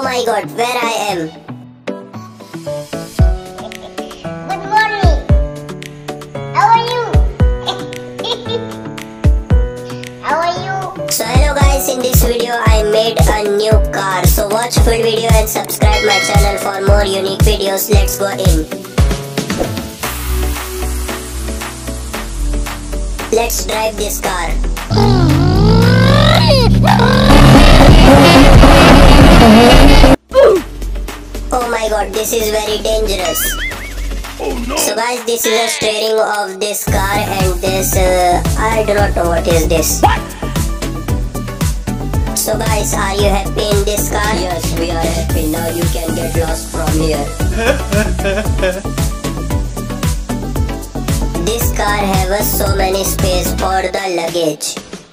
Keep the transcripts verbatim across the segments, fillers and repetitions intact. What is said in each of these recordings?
my god, where I am? Good morning. How are you? How are you? So hello guys, in this video I made a new car. So watch full video and subscribe my channel for more unique videos. Let's go in. Let's drive this car. Oh my god, this is very dangerous. Oh no. So guys, this is a steering of this car and this, uh, I do not know what is this. What? So guys, are you happy in this car? Yes, we are happy. Now you can get lost from here. This car has so many space for the luggage.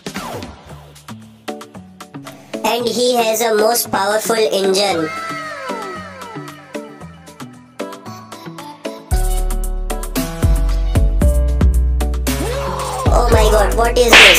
And he has a most powerful engine. Oh my god, what is this?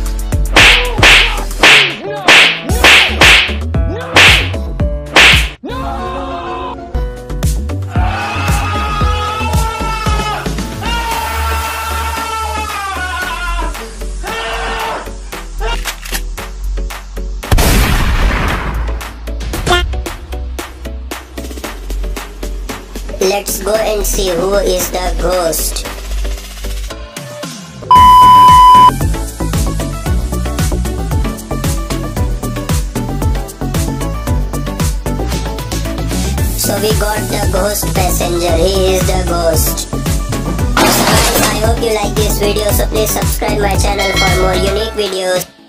Let's go and see who is the ghost. So we got the ghost passenger. He is the ghost. So guys, I hope you like this video. So please subscribe my channel for more unique videos.